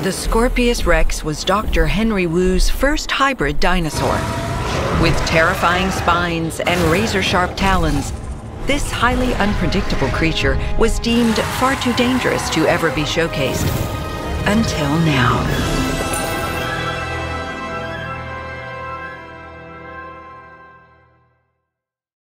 The Scorpios Rex was Dr. Henry Wu's first hybrid dinosaur. With terrifying spines and razor-sharp talons, this highly unpredictable creature was deemed far too dangerous to ever be showcased. Until now.